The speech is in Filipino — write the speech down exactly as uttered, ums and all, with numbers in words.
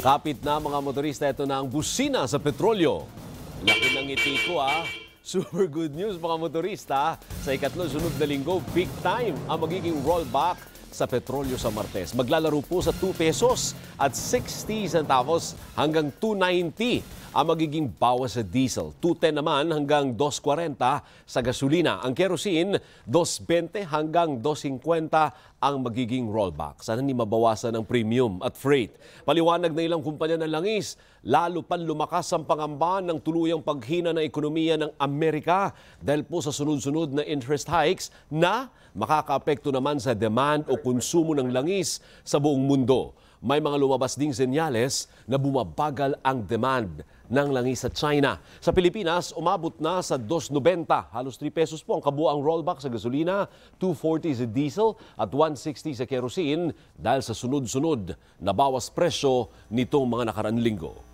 Kapit na mga motorista, ito na ang busina sa petrolyo. Laki ng ngiti ko ah. Super good news mga motorista. Sa ikatlong sunod na linggo, big time ang magiging rollback sa petrolyo sa Martes. Maglalaro po sa two pesos at sixty centavos hanggang two ninety ang magiging bawas sa diesel. two ten naman hanggang two forty sa gasolina. Ang kerosene, two twenty hanggang two fifty ang magiging rollback. Sana hindi mabawasan ang premium at freight. Paliwanag na ilang kumpanya ng langis, lalo pan lumakas ang pangamba ng tuluyang paghina ng ekonomiya ng Amerika dahil po sa sunod-sunod na interest hikes na makakaapekto naman sa demand o konsumo ng langis sa buong mundo. May mga lumabas ding senyales na bumabagal ang demand ng langis sa China. Sa Pilipinas, umabot na sa two ninety, halos three pesos po ang kabuang rollback sa gasolina, two forty sa diesel at one sixty sa kerosene dahil sa sunod-sunod na bawas presyo nitong mga nakaraang linggo.